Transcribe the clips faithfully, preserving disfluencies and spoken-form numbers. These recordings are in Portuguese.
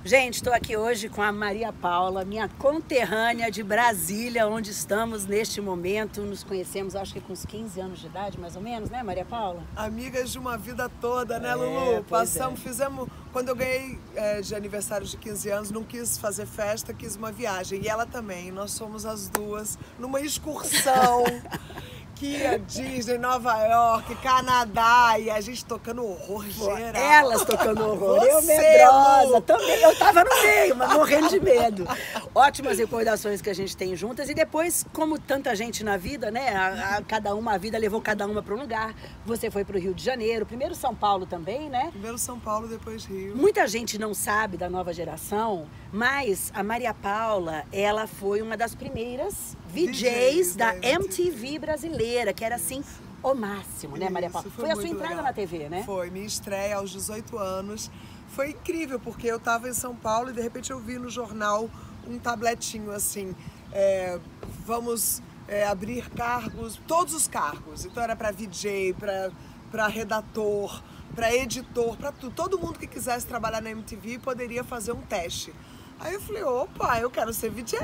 Gente, estou aqui hoje com a Maria Paula, minha conterrânea de Brasília, onde estamos neste momento. Nos conhecemos, acho que com uns quinze anos de idade, mais ou menos, né, Maria Paula? Amigas de uma vida toda, né, É, Lulu? Passamos, é. fizemos... Quando eu ganhei é, de aniversário de quinze anos, não quis fazer festa, quis uma viagem. E ela também. Nós fomos as duas numa excursão. Que ia Disney, Nova York, Canadá, e a gente tocando horror geral. Elas tocando horror, Você, eu medrosa, Lu. também, eu tava no meio, mas morrendo de medo. Ótimas recordações que a gente tem juntas, e depois, como tanta gente na vida, né, a, a, cada uma, a vida levou cada uma para um lugar. Você foi para o Rio de Janeiro, primeiro São Paulo também, né? Primeiro São Paulo, depois Rio. Muita gente não sabe da nova geração, mas a Maria Paula, ela foi uma das primeiras V Js, V Js da M T V brasileira, que era assim o máximo, né, Maria Paula? Isso, Foi, foi a sua entrada legal. na T V, né? Foi, minha estreia aos dezoito anos. Foi incrível, porque eu estava em São Paulo e de repente eu vi no jornal um tabletinho assim, é, vamos é, abrir cargos, todos os cargos. Então era para V J, para redator, para editor, para tudo. Todo mundo que quisesse trabalhar na M T V poderia fazer um teste. Aí eu falei, opa, eu quero ser V J.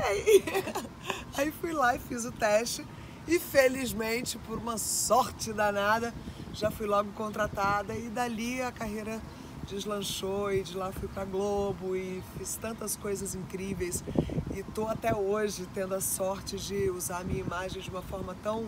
Aí fui lá e fiz o teste e felizmente, por uma sorte danada, já fui logo contratada e dali a carreira deslanchou e de lá fui pra Globo e fiz tantas coisas incríveis e tô até hoje tendo a sorte de usar a minha imagem de uma forma tão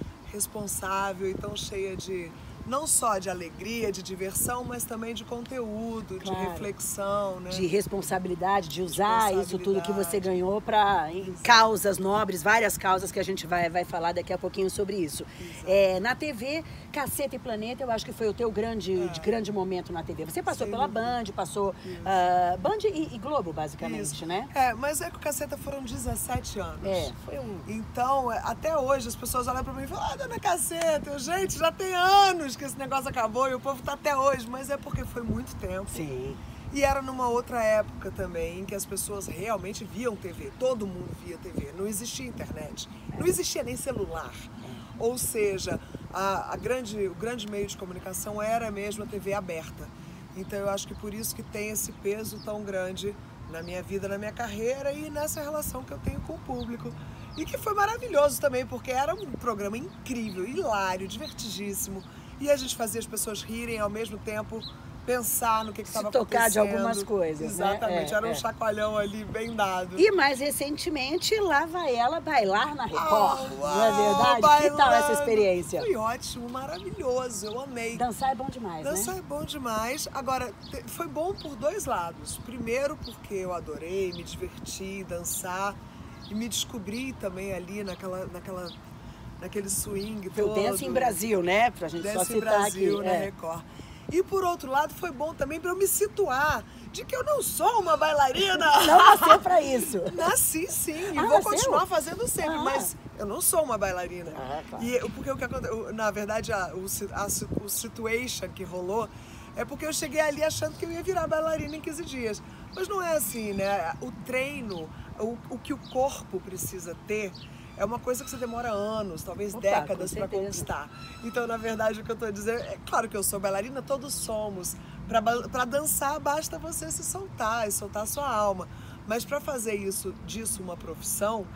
responsável e tão cheia de não só de alegria, de diversão, mas também de conteúdo, Claro. de reflexão, né? De responsabilidade, de usar isso tudo que você Responsabilidade. ganhou para causas nobres, várias causas que a gente vai, vai falar daqui a pouquinho sobre isso. É, na T V, Caceta e Planeta, eu acho que foi o teu grande, É. de grande momento na T V. Você passou Sem pela dúvida. Band, passou uh, Band e, e Globo, basicamente, Isso. né? É, mas é que o Caceta foram dezessete anos. É, foi um... Então, até hoje, as pessoas olham pra mim e falam, ah, dona Caceta, eu, gente, já tem anos que esse negócio acabou e o povo tá até hoje, mas é porque foi muito tempo. Sim. E era numa outra época também, em que as pessoas realmente viam T V, todo mundo via T V, não existia internet, não existia nem celular. Ou seja, a, a grande, o grande meio de comunicação era mesmo a T V aberta. Então eu acho que por isso que tem esse peso tão grande na minha vida, na minha carreira e nessa relação que eu tenho com o público. E que foi maravilhoso também, porque era um programa incrível, hilário, divertidíssimo. E a gente fazia as pessoas rirem ao mesmo tempo, pensar no que estava acontecendo. tocar de algumas coisas, né? Exatamente, É, era um é. chacoalhão ali bem dado. E mais recentemente, lá vai ela bailar na Record, Ah, não é verdade? bailando. Que tal essa experiência? Foi ótimo, maravilhoso, eu amei. Dançar é bom demais, Dança né? é bom demais. Agora, te- foi bom por dois lados. Primeiro, porque eu adorei, me diverti, dançar e me descobri também ali naquela, naquela, naquele swing Foi o todo. Dance em Brasil, né? Pra gente só Dance em citar Brasil, aqui. na é. Record. E por outro lado, foi bom também para eu me situar de que eu não sou uma bailarina. Não nasceu pra isso. Nasci sim, e Ah, vou nasceu? continuar fazendo sempre, Ah. mas eu não sou uma bailarina. Ah, claro. E porque o que aconteceu, na verdade, a, o, si- a, si- o situation que rolou é porque eu cheguei ali achando que eu ia virar bailarina em quinze dias. Mas não é assim, né? O treino, o, o que o corpo precisa ter, é uma coisa que você demora anos, talvez Opa, décadas com para certeza. conquistar. Então, na verdade, o que eu estou dizendo é claro que eu sou bailarina, todos somos. Para dançar, basta você se soltar e soltar a sua alma. Mas para fazer isso disso uma profissão,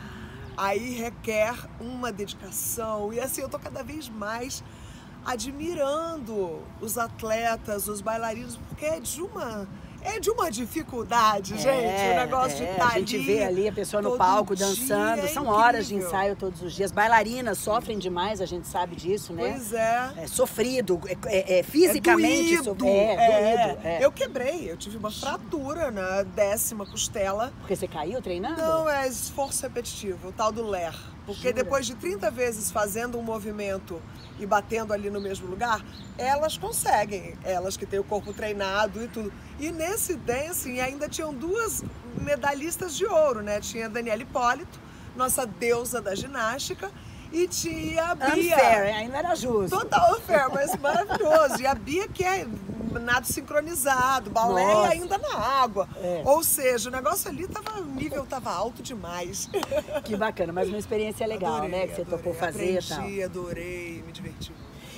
aí requer uma dedicação. E assim, eu tô cada vez mais admirando os atletas, os bailarinos, porque é de uma... É de uma dificuldade, gente, o negócio de é, estar a gente ali vê ali a pessoa no todo palco dia, dançando, é são horas de incrível. ensaio todos os dias. Bailarinas sofrem demais, a gente sabe disso, né? Pois é. É sofrido, é, é- é fisicamente é doído, so- é, é. doído. é. Eu quebrei, eu tive uma fratura na décima costela. Porque você caiu treinando? Não, é esforço repetitivo, o tal do L E R. Porque Jura? depois de trinta vezes fazendo um movimento e batendo ali no mesmo lugar, elas conseguem, elas que têm o corpo treinado e tudo. E nesse dancing ainda tinham duas medalhistas de ouro, né? Tinha a Daniela Hipólito, nossa deusa da ginástica, e tinha a Bia. Unfair, ainda era justo. Total unfair, mas maravilhoso. E a Bia que é nado sincronizado, balé e Nossa. ainda na água. É. Ou seja, o negócio ali tava, o nível tava alto demais. Que bacana, mas uma experiência legal, Adorei, né? Que você adorei. topou fazer e tal. Aprendi, adorei, me diverti muito.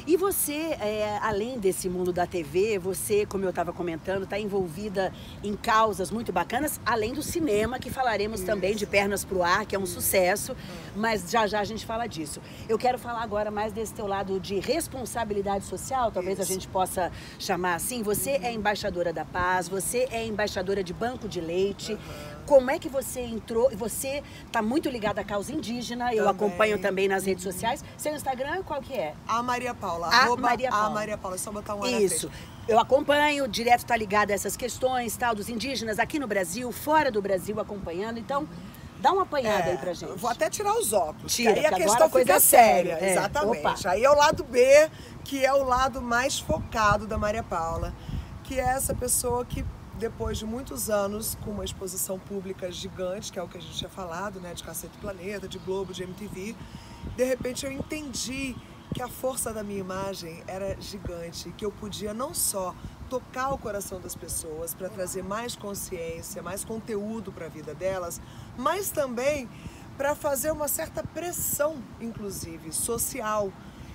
E você, é, além desse mundo da T V, você, como eu estava comentando, está envolvida em causas muito bacanas, além do cinema, que falaremos Isso. também de Pernas pro Ar, que é um Isso. sucesso, mas já já a gente fala disso. Eu quero falar agora mais desse teu lado de responsabilidade social, talvez Isso. a gente possa chamar assim. Você uhum. é embaixadora da paz, você é embaixadora de banco de leite. Uhum. Como é que você entrou? Você está muito ligada à causa indígena, também. Eu acompanho também nas redes sociais. Seu Instagram, qual que é? A Maria Paula. A Maria Paula. A Maria Paula, é só botar um Isso. Eu acompanho, direto está ligada a essas questões, tal, dos indígenas aqui no Brasil, fora do Brasil, acompanhando. Então, dá uma apanhada é, aí pra gente. Vou até tirar os óculos, Tira, aí a questão agora a coisa fica é séria. séria. É. Exatamente. Opa. Aí é o lado B, que é o lado mais focado da Maria Paula, que é essa pessoa que, depois de muitos anos com uma exposição pública gigante, que é o que a gente tinha falado, né, de Cacete Planeta, de Globo, de M T V, de repente eu entendi que a força da minha imagem era gigante, que eu podia não só tocar o coração das pessoas para trazer mais consciência, mais conteúdo para a vida delas, mas também para fazer uma certa pressão, inclusive, social.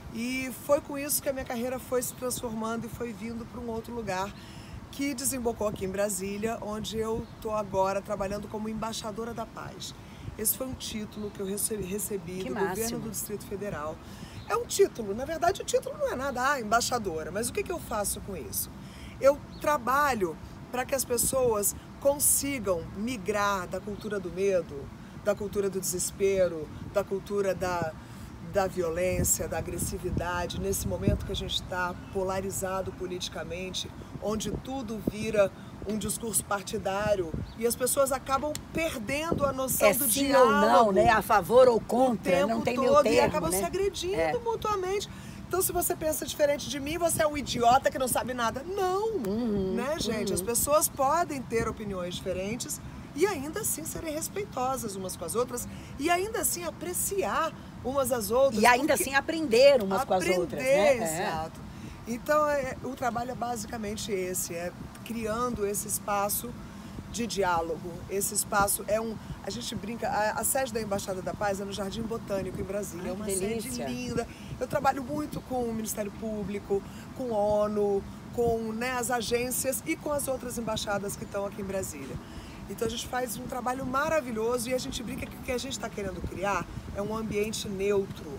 E foi com isso que a minha carreira foi se transformando e foi vindo para um outro lugar, que desembocou aqui em Brasília, onde eu estou agora trabalhando como embaixadora da paz. Esse foi um título que eu recebi que do máximo. governo do Distrito Federal. É um título, na verdade o título não é nada, ah, embaixadora, mas o que, que eu faço com isso? Eu trabalho para que as pessoas consigam migrar da cultura do medo, da cultura do desespero, da cultura da, da violência, da agressividade, nesse momento que a gente está polarizado politicamente, onde tudo vira um discurso partidário e as pessoas acabam perdendo a noção é do sim diálogo. ou não, né? A favor ou contra, não tem meu termo, e acabam né? se agredindo é. mutuamente. Então, se você pensa diferente de mim, você é um idiota que não sabe nada. Não, uhum, né, gente? Uhum. As pessoas podem ter opiniões diferentes e ainda assim serem respeitosas umas com as outras e ainda assim apreciar umas às outras. E ainda assim aprender umas aprender, com as outras, né? Exato. É. Então, é, o trabalho é basicamente esse, é criando esse espaço de diálogo. Esse espaço é um... A gente brinca, a, a sede da Embaixada da Paz é no Jardim Botânico, em Brasília. Ai, é uma delícia. sede linda. Eu trabalho muito com o Ministério Público, com a ONU, com, né, as agências e com as outras embaixadas que estão aqui em Brasília. Então a gente faz um trabalho maravilhoso e a gente brinca que o que a gente está querendo criar é um ambiente neutro.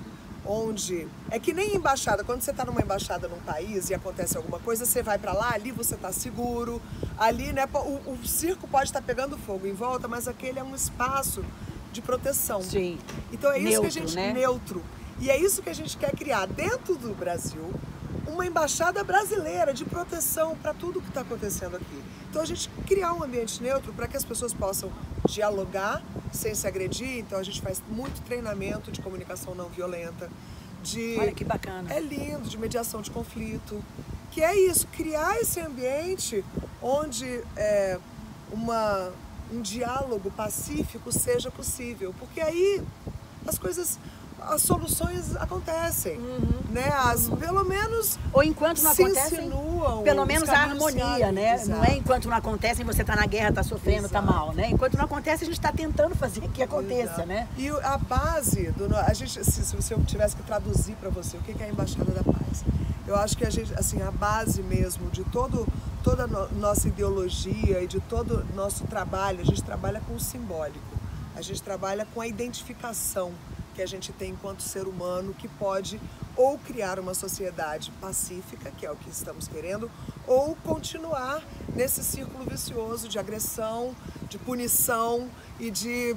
Onde é que nem embaixada, quando você está numa embaixada num país e acontece alguma coisa, você vai para lá, ali você está seguro, ali, né, o, o circo pode estar tá pegando fogo em volta, mas aquele é um espaço de proteção. Sim. Então é isso neutro, que a gente né? neutro. E é isso que a gente quer criar dentro do Brasil, uma embaixada brasileira de proteção para tudo que está acontecendo aqui. Então a gente criar um ambiente neutro para que as pessoas possam dialogar sem se agredir. Então a gente faz muito treinamento de comunicação não violenta, de... Olha que bacana. É lindo, de mediação de conflito, que é isso, criar esse ambiente onde é, uma, um diálogo pacífico seja possível, porque aí as coisas... as soluções acontecem, uhum. né? As, pelo menos ou enquanto não se acontecem, insinuam, pelo menos a harmonia, né? Exato. Não é enquanto não acontecem, você está na guerra, está sofrendo, está mal, né? Enquanto não acontece, a gente está tentando fazer que aconteça, exato. Né? E a base do a gente, se, se eu tivesse que traduzir para você o que é a Embaixada da Paz, eu acho que a gente, assim, a base mesmo de todo toda a no, nossa ideologia e de todo nosso trabalho, a gente trabalha com o simbólico, a gente trabalha com a identificação que a gente tem enquanto ser humano, que pode ou criar uma sociedade pacífica, que é o que estamos querendo, ou continuar nesse círculo vicioso de agressão, de punição e de,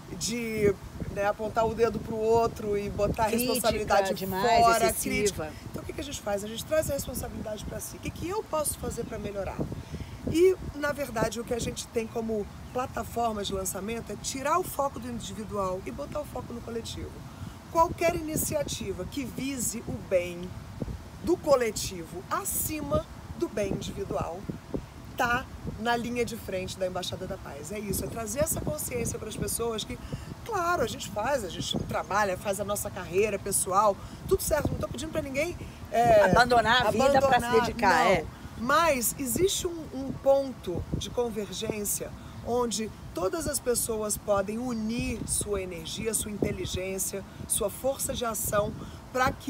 de né, apontar o dedo para o outro e botar a crítica responsabilidade demais, fora, excessiva. crítica. Então o que, que a gente faz? A gente traz a responsabilidade para si. O que, que eu posso fazer para melhorar? E, na verdade, o que a gente tem como plataforma de lançamento é tirar o foco do individual e botar o foco no coletivo. Qualquer iniciativa que vise o bem do coletivo acima do bem individual está na linha de frente da Embaixada da Paz. É isso, é trazer essa consciência para as pessoas que, claro, a gente faz, a gente trabalha, faz a nossa carreira pessoal, tudo certo, não estou pedindo para ninguém... É, abandonar a vida para se dedicar, não. é. Mas existe um, um ponto de convergência onde todas as pessoas podem unir sua energia, sua inteligência, sua força de ação para que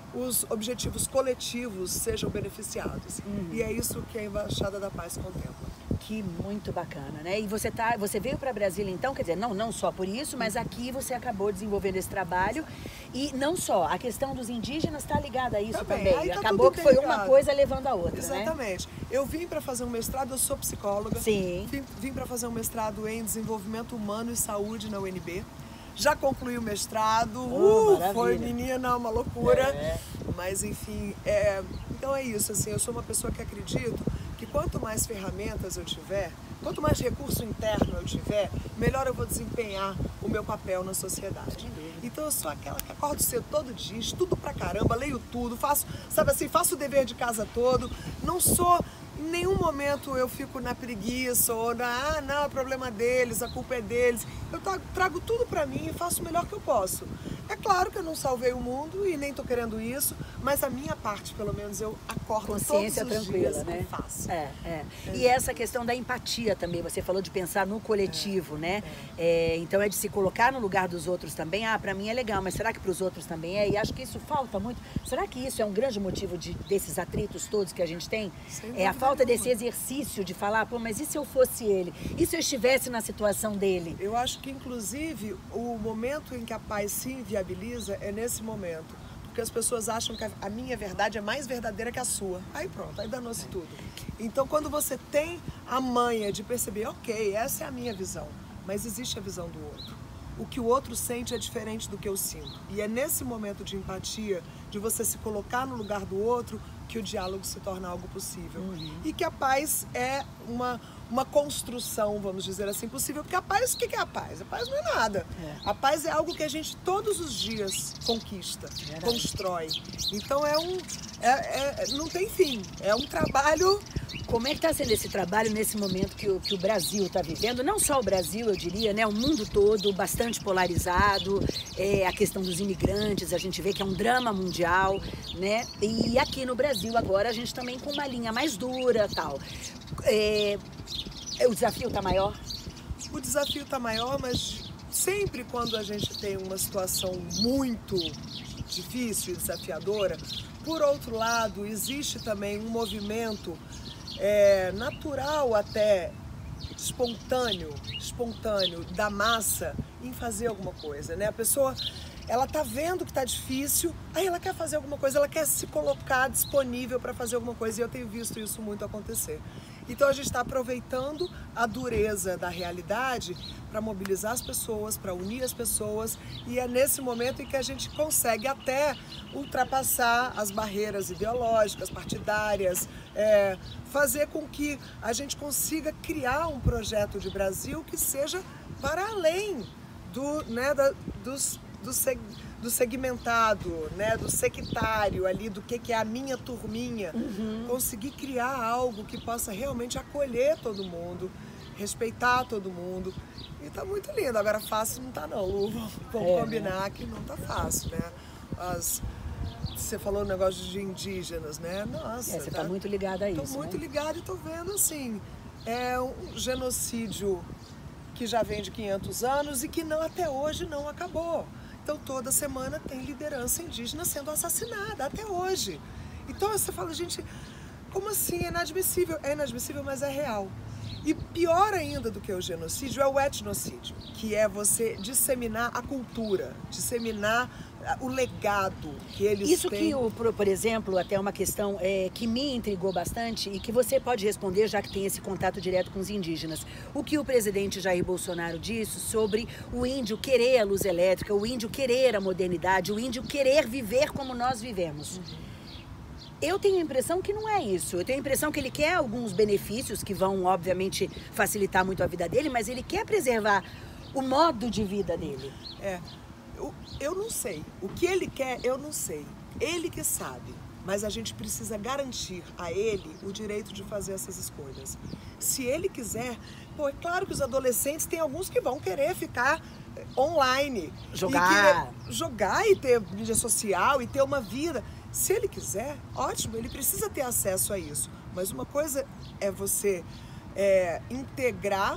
os objetivos coletivos sejam beneficiados. Uhum. E é isso que a Embaixada da Paz contempla. Que muito bacana, né? E você, tá, você veio para Brasília então, quer dizer, não, não só por isso, mas aqui você acabou desenvolvendo esse trabalho. E não só, a questão dos indígenas está ligada a isso também. também. Tá Acabou que foi uma coisa levando a outra, Exatamente. Né? Eu vim para fazer um mestrado, eu sou psicóloga. Sim. Vim, vim para fazer um mestrado em desenvolvimento humano e saúde na U N B. Já concluí o mestrado, oh, uh, foi menina, uma loucura. É. Mas enfim, é, então é isso, assim, eu sou uma pessoa que acredito que quanto mais ferramentas eu tiver, quanto mais recurso interno eu tiver, melhor eu vou desempenhar o meu papel na sociedade. Então eu sou aquela que acordo cedo todo dia, estudo pra caramba, leio tudo, faço, sabe assim, faço o dever de casa todo, não sou... Em nenhum momento eu fico na preguiça ou na, ah, não, é problema deles, a culpa é deles. Eu trago tudo pra mim e faço o melhor que eu posso. É claro que eu não salvei o mundo e nem tô querendo isso, mas a minha parte, pelo menos, eu acordo Consciência todos os tranquila, dias né? e faço. É, é. É. E essa questão da empatia também, você falou de pensar no coletivo, é, né? É. É, então é de se colocar no lugar dos outros também. Ah, pra mim é legal, mas será que pros outros também é? E acho que isso falta muito. Será que isso é um grande motivo de, desses atritos todos que a gente tem? É a falta desse exercício de falar, pô, mas e se eu fosse ele? E se eu estivesse na situação dele? Eu acho que, inclusive, o momento em que a paz se inviabiliza é nesse momento. Porque as pessoas acham que a minha verdade é mais verdadeira que a sua. Aí pronto, aí danou-se tudo. Então, quando você tem a manha de perceber, ok, essa é a minha visão, mas existe a visão do outro. O que o outro sente é diferente do que eu sinto. E é nesse momento de empatia, de você se colocar no lugar do outro, que o diálogo se torna algo possível. Uhum. E que a paz é uma, uma construção, vamos dizer assim, possível. Porque a paz, o que é a paz? A paz não é nada. É. A paz é algo que a gente todos os dias conquista, é constrói. Então é um... É, é, não tem fim. É um trabalho... Como é que está sendo esse trabalho nesse momento que o, que o Brasil está vivendo? Não só o Brasil, eu diria, né? O mundo todo, bastante polarizado. É, a questão dos imigrantes, a gente vê que é um drama mundial, né? E aqui no Brasil, agora, a gente também com uma linha mais dura e tal. É, o desafio está maior? O desafio está maior, mas sempre quando a gente tem uma situação muito difícil e desafiadora, por outro lado, existe também um movimento É, natural até, espontâneo, espontâneo da massa em fazer alguma coisa, né? A pessoa, ela tá vendo que tá difícil, aí ela quer fazer alguma coisa, ela quer se colocar disponível para fazer alguma coisa e eu tenho visto isso muito acontecer. Então a gente está aproveitando a dureza da realidade para mobilizar as pessoas, para unir as pessoas e é nesse momento em que a gente consegue até ultrapassar as barreiras ideológicas, partidárias, é, fazer com que a gente consiga criar um projeto de Brasil que seja para além do, né, da, dos, do, seg, do segmentado, né, do sectário ali, do que, que é a minha turminha. Uhum. Conseguir criar algo que possa realmente acolher todo mundo, respeitar todo mundo. E tá muito lindo. Agora fácil não tá não, Lu. Vamos é, combinar né? que não tá fácil, né? As... Você falou o negócio de indígenas, né? Nossa. É, você tá, tá muito ligada a isso. Tô muito né? ligada e tô vendo assim, é um genocídio que já vem de quinhentos anos e que não, até hoje não acabou. Então toda semana tem liderança indígena sendo assassinada, até hoje. Então você fala, gente, como assim? É inadmissível. É inadmissível, mas é real. E pior ainda do que o genocídio é o etnocídio, que é você disseminar a cultura, disseminar o legado que eles Isso têm. Isso que, por, por exemplo, até uma questão é, que me intrigou bastante e que você pode responder, já que tem esse contato direto com os indígenas. O que o presidente Jair Bolsonaro disse sobre o índio querer a luz elétrica, o índio querer a modernidade, o índio querer viver como nós vivemos. Uhum. Eu tenho a impressão que não é isso. Eu tenho a impressão que ele quer alguns benefícios que vão, obviamente, facilitar muito a vida dele, mas ele quer preservar o modo de vida dele. É, eu, eu não sei. O que ele quer, eu não sei. Ele que sabe. Mas a gente precisa garantir a ele o direito de fazer essas escolhas. Se ele quiser, pô, é claro que os adolescentes, tem alguns que vão querer ficar online. Jogar. E jogar e ter mídia social e ter uma vida. Se ele quiser, ótimo, ele precisa ter acesso a isso. Mas uma coisa é você é, integrar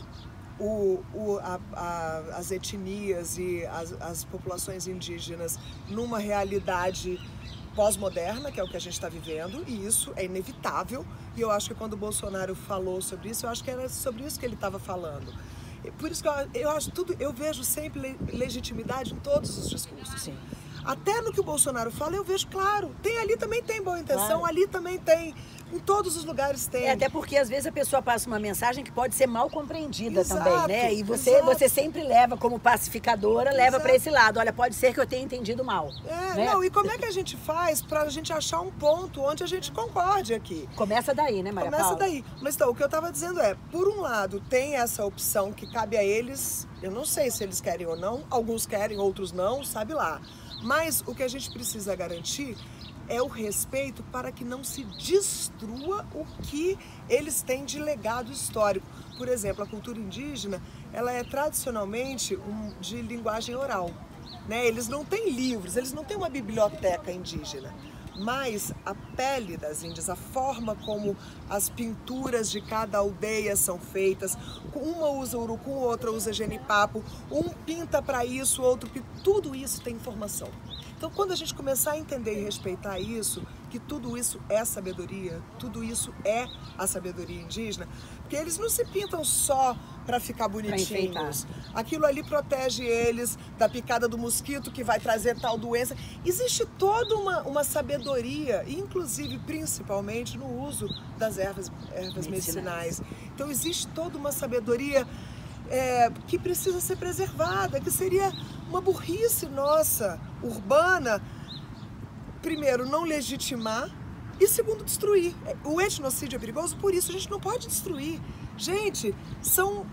o, o, a, a, as etnias e as, as populações indígenas numa realidade pós-moderna, que é o que a gente está vivendo, e isso é inevitável. E eu acho que quando o Bolsonaro falou sobre isso, eu acho que era sobre isso que ele estava falando. Por isso que eu, eu acho tudo, eu vejo sempre legitimidade em todos os discursos. Sim. Até no que o Bolsonaro fala, eu vejo, claro, tem ali também tem boa intenção, Claro. ali também tem, em todos os lugares tem. É, até porque às vezes a pessoa passa uma mensagem que pode ser mal compreendida Exato, também, né? E você, exato. você sempre leva como pacificadora, leva Exato. para esse lado. Olha, pode ser que eu tenha entendido mal. É, né? não, e como é que a gente faz pra gente achar um ponto onde a gente concorde aqui? Começa daí, né, Maria Começa Paula? daí. Mas então, o que eu estava dizendo é, por um lado, tem essa opção que cabe a eles, eu não sei se eles querem ou não, alguns querem, outros não, sabe lá. Mas o que a gente precisa garantir é o respeito para que não se destrua o que eles têm de legado histórico. Por exemplo, a cultura indígena, ela é tradicionalmente um, de linguagem oral, né? Eles não têm livros, eles não têm uma biblioteca indígena. Mas a pele das índias, a forma como as pinturas de cada aldeia são feitas, uma usa urucum, outra usa genipapo, um pinta para isso, outro pinta, tudo isso tem informação. Então, quando a gente começar a entender e respeitar isso, que tudo isso é sabedoria, tudo isso é a sabedoria indígena, porque eles não se pintam só para ficar bonitinhos. Aquilo ali protege eles da picada do mosquito que vai trazer tal doença. Existe toda uma, uma sabedoria, inclusive, principalmente, no uso das ervas, ervas medicinais. Então, existe toda uma sabedoria é, que precisa ser preservada, que seria uma burrice nossa, urbana, primeiro, não legitimar e, segundo, destruir. O etnocídio é perigoso, por isso a gente não pode destruir. Gente, são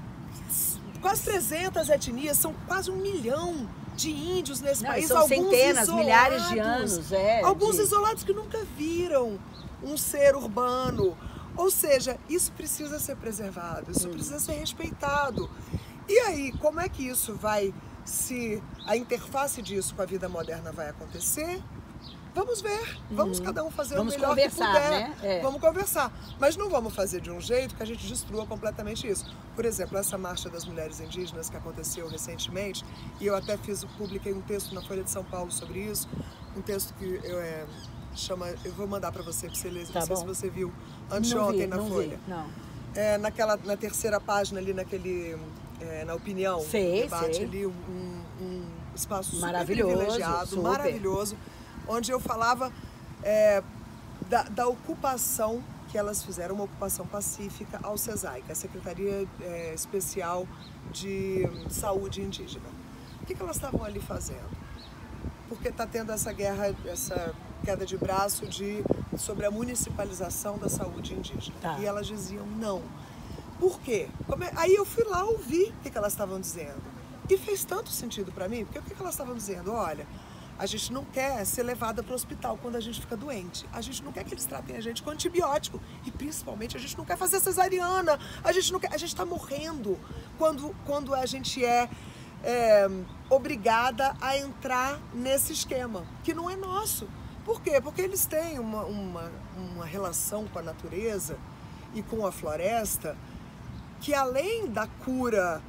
quase trezentas etnias, são quase um milhão de índios nesse não, país. São alguns centenas, isolados, milhares de anos. É, alguns de... isolados que nunca viram um ser urbano. Ou seja, isso precisa ser preservado, isso hum. precisa ser respeitado. E aí, como é que isso vai, se a interface disso com a vida moderna vai acontecer? Vamos ver, vamos hum. cada um fazer vamos o melhor que puder. Né? É. Vamos conversar, mas não vamos fazer de um jeito que a gente destrua completamente isso. Por exemplo, essa marcha das mulheres indígenas que aconteceu recentemente, e eu até fiz, publiquei um texto na Folha de São Paulo sobre isso, um texto que eu é, chama, eu vou mandar para você, para você ler, tá não sei bom. se você viu anteontem na não Folha. Vi, não. É, naquela, na terceira página ali, naquele, é, na opinião, sei, debate sei. ali, um, um espaço super maravilhoso, privilegiado, super. maravilhoso, onde eu falava é, da, da ocupação que elas fizeram, uma ocupação pacífica ao SESAI, que é a Secretaria é, Especial de Saúde Indígena. O que, que elas estavam ali fazendo? Porque está tendo essa guerra, essa queda de braço de, sobre a municipalização da saúde indígena. Tá. E elas diziam não. Por quê? Como é? Aí eu fui lá ouvir o que, que elas estavam dizendo. E fez tanto sentido para mim, porque o que, que elas estavam dizendo? Olha, a gente não quer ser levada para o hospital quando a gente fica doente. A gente não quer que eles tratem a gente com antibiótico. E principalmente a gente não quer fazer cesariana. A gente não quer, a gente está morrendo quando, quando a gente é, é obrigada a entrar nesse esquema, que não é nosso. Por quê? Porque eles têm uma, uma, uma relação com a natureza e com a floresta que, além da cura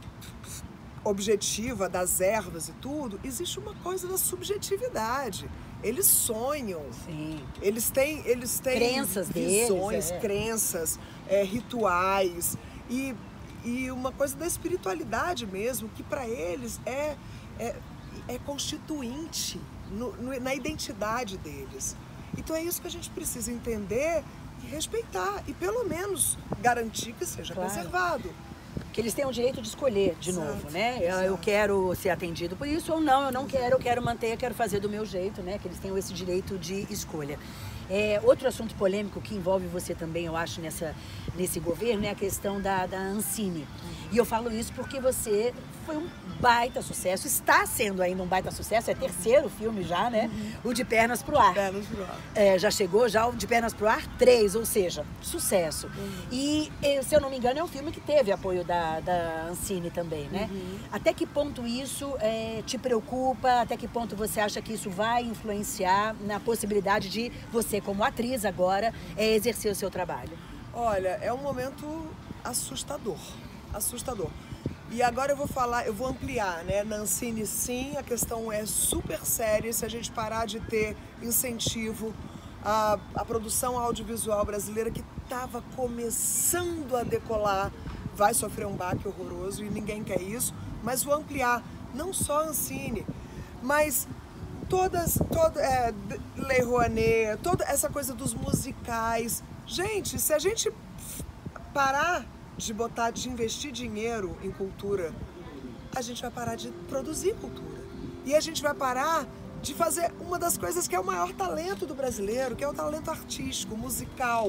objetiva das ervas e tudo, existe uma coisa da subjetividade. Eles sonham. Sim. Eles têm, eles têm crenças visões, deles, é. crenças, é, rituais e, e uma coisa da espiritualidade mesmo, que para eles é, é, é constituinte no, no, na identidade deles. Então é isso que a gente precisa entender e respeitar e pelo menos garantir que seja claro. preservado. Que eles têm o direito de escolher de Exato, novo, né? Eu, exato. eu quero ser atendido por isso ou não, eu não quero, eu quero manter, eu quero fazer do meu jeito, né? Que eles tenham esse direito de escolha. É, outro assunto polêmico que envolve você também, eu acho, nessa, nesse governo, é a questão da, da Ancine. Uhum. E eu falo isso porque você foi um baita sucesso, está sendo ainda um baita sucesso, é terceiro filme já, né? Uhum. O De Pernas pro Ar. De Pernas pro Ar. É, já chegou já o De Pernas pro Ar três, ou seja, sucesso. Uhum. E, se eu não me engano, é um filme que teve apoio da, da Ancine também, né? Uhum. Até que ponto isso é, te preocupa? Até que ponto você acha que isso vai influenciar na possibilidade de você, como atriz agora, é, exercer o seu trabalho? Olha, é um momento assustador, assustador. E agora eu vou falar, eu vou ampliar, né? Na Ancine, sim, a questão é super séria. Se a gente parar de ter incentivo à, à produção audiovisual brasileira, que estava começando a decolar, vai sofrer um baque horroroso e ninguém quer isso. Mas vou ampliar, não só a Ancine, mas todas, toda, é, Lei Rouanet, toda essa coisa dos musicais. Gente, se a gente parar de botar, de investir dinheiro em cultura, a gente vai parar de produzir cultura. E a gente vai parar de fazer uma das coisas que é o maior talento do brasileiro, que é o talento artístico, musical,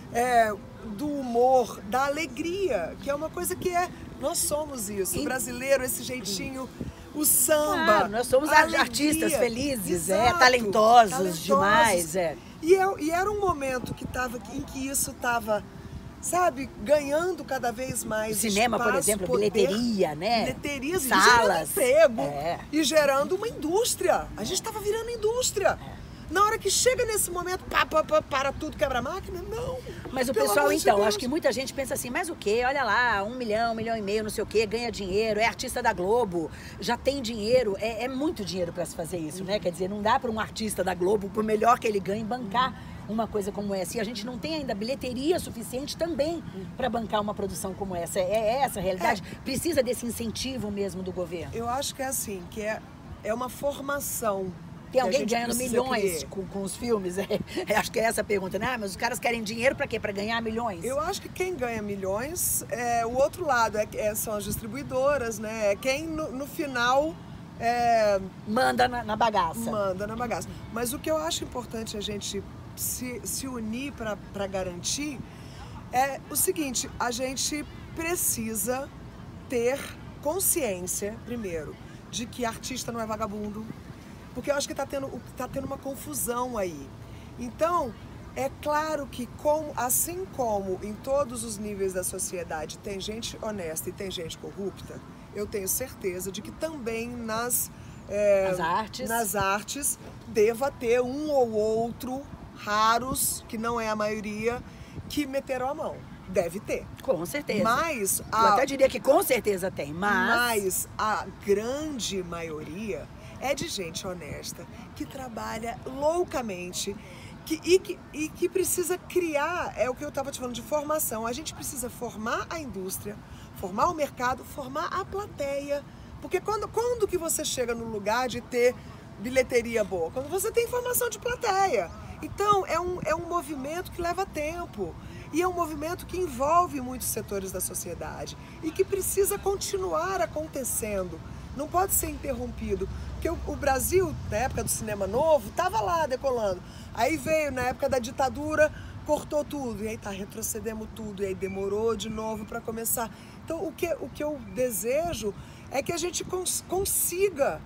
é, do humor, da alegria, que é uma coisa que é... Nós somos isso, o brasileiro, esse jeitinho, o samba. Claro, nós somos artistas felizes, é, talentosos, talentosos demais. É. E, é, e era um momento que tava, em que isso estava... sabe, ganhando cada vez mais cinema, espaço, por exemplo, poder, bilheteria, né? Bilheterias, salas, e gerando emprego, é. e gerando uma indústria. A gente estava virando indústria. É. Na hora que chega nesse momento, pá, pá, pá, para tudo, quebra a máquina, não. Mas o pessoal, então, acho que muita gente pensa assim, mas o quê? Olha lá, um milhão, um milhão e meio, não sei o quê, ganha dinheiro, é artista da Globo, já tem dinheiro, é, é muito dinheiro para se fazer isso, uhum. né? Quer dizer, não dá para um artista da Globo, por melhor que ele ganhe, bancar uhum. uma coisa como essa. E a gente não tem ainda bilheteria suficiente também uhum. para bancar uma produção como essa. É, é essa a realidade? É. Precisa desse incentivo mesmo do governo? Eu acho que é assim, que é, é uma formação. Tem alguém ganhando milhões com, com os filmes? É, é, acho que é essa a pergunta, né? Ah, mas os caras querem dinheiro para quê? Para ganhar milhões? Eu acho que quem ganha milhões, é, o outro lado é, é, são as distribuidoras, né? É quem no, no final... É, manda na, na bagaça. Manda na bagaça. Mas o que eu acho importante a gente se, se unir para garantir é o seguinte, a gente precisa ter consciência, primeiro, de que artista não é vagabundo, porque eu acho que está tendo, tá tendo uma confusão aí. Então, é claro que como, assim como em todos os níveis da sociedade tem gente honesta e tem gente corrupta, eu tenho certeza de que também nas, é, As artes. nas artes deva ter um ou outro, raros, que não é a maioria, que meteram a mão. Deve ter. Com certeza. Mas a, eu até diria que com certeza tem, mas... Mas a grande maioria é de gente honesta, que trabalha loucamente, que, e, que, e que precisa criar, é o que eu estava te falando de formação, a gente precisa formar a indústria, formar o mercado, formar a plateia, porque quando, quando que você chega no lugar de ter bilheteria boa? Quando você tem formação de plateia. Então, é um, é um movimento que leva tempo. E é um movimento que envolve muitos setores da sociedade e que precisa continuar acontecendo. Não pode ser interrompido. Porque o, o Brasil, na época do cinema novo, estava lá decolando. Aí veio, na época da ditadura, cortou tudo. E aí tá, retrocedemos tudo. E aí demorou de novo para começar. Então, o que, o que eu desejo é que a gente cons, consiga...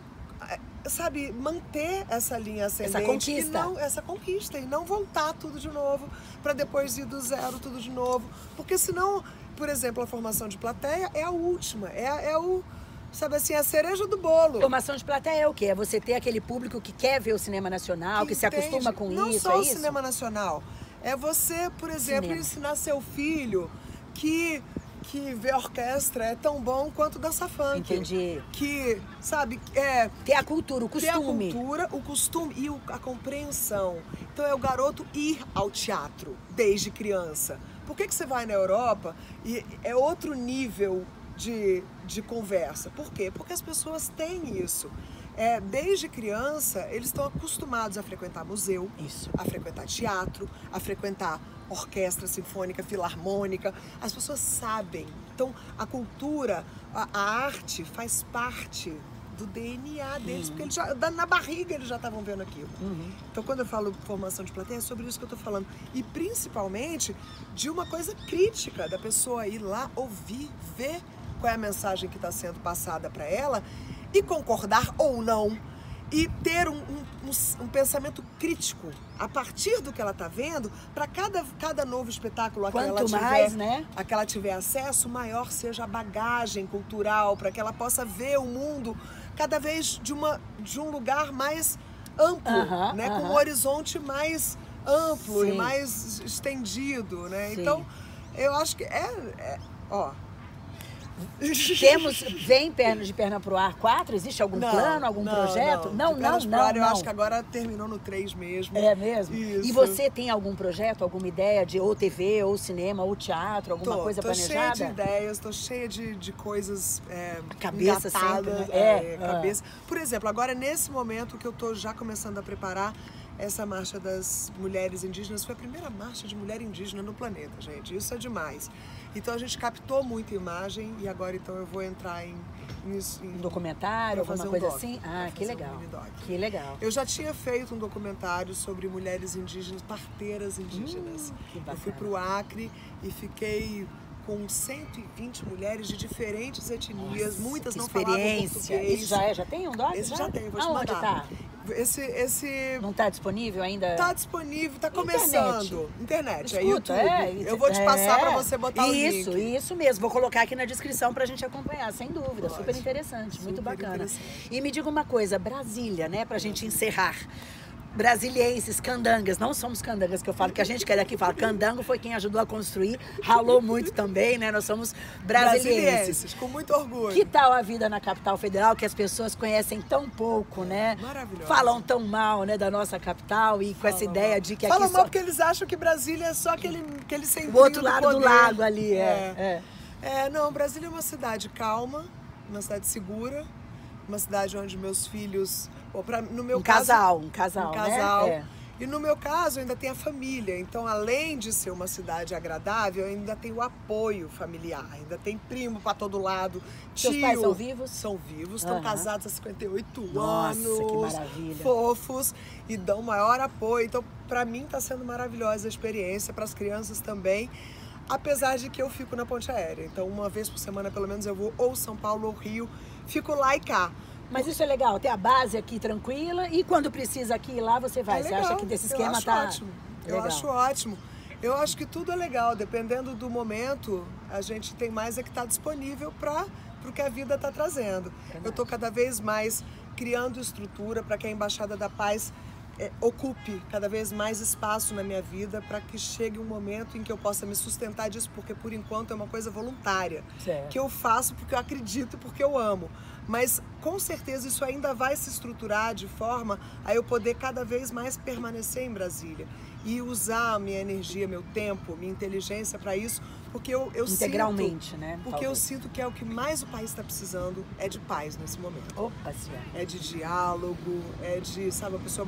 sabe, manter essa linha ascendente, essa conquista. E não, essa conquista, e não voltar tudo de novo, para depois ir do zero tudo de novo, porque senão, por exemplo, a formação de plateia é a última, é, é o, sabe assim, a cereja do bolo. Formação de plateia é o quê? É você ter aquele público que quer ver o cinema nacional, que, que se acostuma com não isso, só é o isso? cinema nacional, é você, por exemplo, cinema. ensinar seu filho que... que ver orquestra é tão bom quanto dança funk. Entendi. Que, sabe, é... ter a cultura, o costume. Ter a cultura, o costume e o, a compreensão. Então é o garoto ir ao teatro desde criança. Por que que você vai na Europa e é outro nível de, de conversa? Por quê? Porque as pessoas têm isso. É, desde criança, eles estão acostumados a frequentar museu, isso. a frequentar teatro, a frequentar orquestra sinfônica, filarmônica. As pessoas sabem. Então, a cultura, a, a arte faz parte do D N A deles, uhum. porque eles já, na barriga eles já estavam vendo aquilo. Uhum. Então, quando eu falo formação de plateia, é sobre isso que eu estou falando. E, principalmente, de uma coisa crítica, da pessoa ir lá, ouvir, ver qual é a mensagem que está sendo passada para ela e concordar ou não. E ter um, um, um, um pensamento crítico a partir do que ela está vendo, para cada, cada novo espetáculo a que, ela tiver, mais, né? a que ela tiver acesso, maior seja a bagagem cultural, para que ela possa ver o mundo cada vez de, uma, de um lugar mais amplo, uh-huh, né? uh-huh. Com um horizonte mais amplo Sim. e mais estendido, né? Sim. Então, eu acho que é... é ó, Temos, vem perna de perna pro ar quatro? Existe algum não, plano, algum não, projeto? Não, de não, pernas não, pro ar, não. Eu acho que agora terminou no três mesmo. É mesmo? Isso. E você tem algum projeto, alguma ideia de ou T V, ou cinema, ou teatro, alguma tô, coisa tô planejada? Tô cheia de ideias, tô cheia de, de coisas é, A cabeça sempre, né? É, é cabeça. Por exemplo, agora nesse momento que eu tô já começando a preparar essa marcha das mulheres indígenas, foi a primeira marcha de mulher indígena no planeta, gente. Isso é demais. Então a gente captou muita imagem e agora então eu vou entrar em... em, em um documentário, alguma um coisa doc, assim? Ah, que legal. Um que legal. Eu já tinha feito um documentário sobre mulheres indígenas, parteiras indígenas. Hum, que bacana. Eu fui pro Acre e fiquei com cento e vinte mulheres de diferentes etnias, Nossa, muitas que não falavam português. Isso já é? Já tem um doc? Esse já, já tem, vou te Aonde mandar. tá? Esse, esse... Não tá disponível ainda? Tá disponível, tá começando. Internet, Escuta, é YouTube. É, eu vou te passar é, pra você botar isso, o link. Isso, isso mesmo. Vou colocar aqui na descrição pra gente acompanhar, sem dúvida. Pode. Super interessante, Super muito bacana. interessante. E me diga uma coisa, Brasília, né, pra gente encerrar. Brasilienses, candangas, não somos candangas, que eu falo que a gente que é daqui fala, candango foi quem ajudou a construir, ralou muito também, né? Nós somos brasilienses. Brasilienses, com muito orgulho. Que tal a vida na capital federal, que as pessoas conhecem tão pouco, né? Maravilhosa. Falam tão mal, né, da nossa capital e com Fala essa ideia mal. de que Falam aqui mal só... porque eles acham que Brasília é só aquele, aquele centrinho O outro do lado poder. do lago ali, é. É. é. é, não, Brasília é uma cidade calma, uma cidade segura, uma cidade onde meus filhos... Ou pra, no meu Um caso, casal, um casal, um casal. né? É. E no meu caso, ainda tem a família. Então, além de ser uma cidade agradável, ainda tem o apoio familiar. Ainda tem primo para todo lado. Seus tio. pais são vivos? São vivos, estão Uhum. casados há cinquenta e oito Nossa, anos. que maravilha. Fofos e dão maior apoio. Então, para mim, está sendo maravilhosa a experiência, para as crianças também. Apesar de que eu fico na ponte aérea. Então, uma vez por semana, pelo menos, eu vou ou São Paulo ou Rio. Fico lá e cá. Mas isso é legal, ter a base aqui tranquila e quando precisa aqui e lá você vai. É você legal. acha que desse esquema eu acho tá ótimo. legal. Eu acho ótimo. Eu acho que tudo é legal, dependendo do momento, a gente tem mais é que estar disponível para o que a vida está trazendo. Verdade. Eu estou cada vez mais criando estrutura para que a Embaixada da Paz é, ocupe cada vez mais espaço na minha vida para que chegue um momento em que eu possa me sustentar disso, porque por enquanto é uma coisa voluntária, Certo. que eu faço porque eu acredito, porque eu amo. Mas com certeza isso ainda vai se estruturar de forma a eu poder cada vez mais permanecer em Brasília e usar a minha energia, meu tempo, minha inteligência para isso, porque eu, eu integralmente, sinto, né? Porque Talvez. eu sinto que é o que mais o país está precisando, é de paz nesse momento. Opa, senhora. É de diálogo, é de, sabe, a pessoa...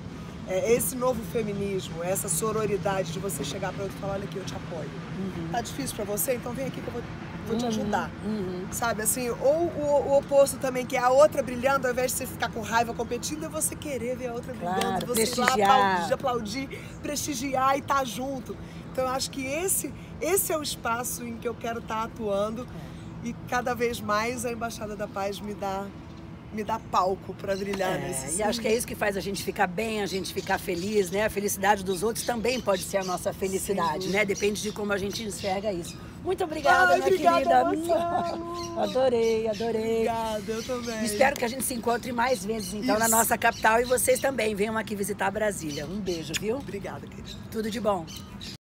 É esse novo feminismo, essa sororidade de você chegar para outro e falar, olha aqui, eu te apoio. Uhum. Tá difícil para você? Então vem aqui que eu vou, vou te ajudar. Uhum. Sabe, assim, ou o, o oposto também, que é a outra brilhando, ao invés de você ficar com raiva competindo, é você querer ver a outra Claro, brilhando, você prestigiar. ir lá aplaudir, aplaudir, prestigiar e estar tá junto. Então eu acho que esse, esse é o espaço em que eu quero estar tá atuando é. E cada vez mais a Embaixada da Paz me dá... me dá palco para brilhar é, nesse E acho que é isso que faz a gente ficar bem, a gente ficar feliz, né? A felicidade dos outros também pode ser a nossa felicidade, né? Depende de como a gente enxerga isso. Muito obrigada, Ai, minha obrigada, querida. Marcelo. Adorei, adorei. Obrigada, eu também. Espero que a gente se encontre mais vezes, então, isso. na nossa capital. E vocês também venham aqui visitar Brasília. Um beijo, viu? Obrigada, querida. Tudo de bom.